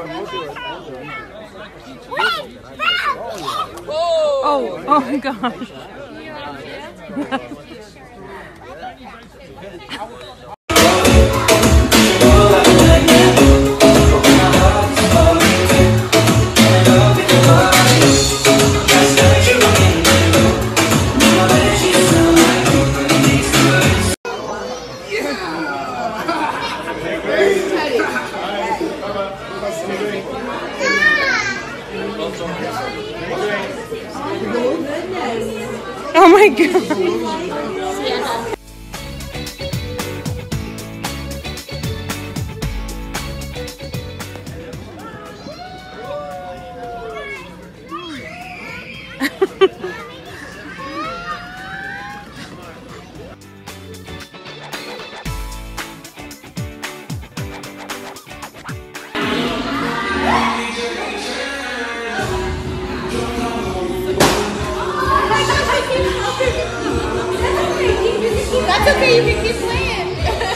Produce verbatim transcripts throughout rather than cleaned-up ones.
Oh, oh my gosh. Oh my god. That's okay, you can keep playing.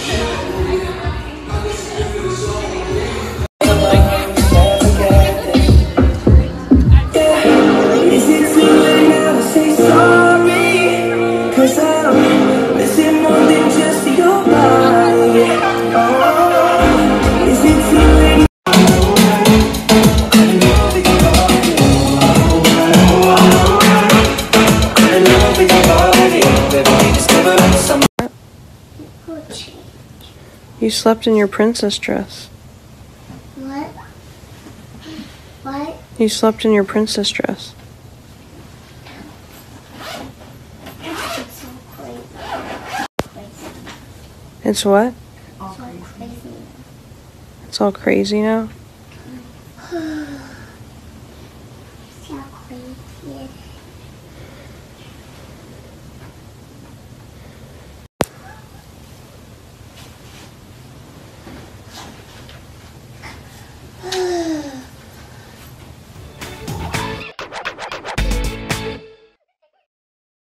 Is it too late now to say sorry? Cause I'm missing more than just your body. Oh, is it too late? You slept in your princess dress. What? What? You slept in your princess dress. It's so crazy. It's what? All crazy. It's all crazy now? Crazy.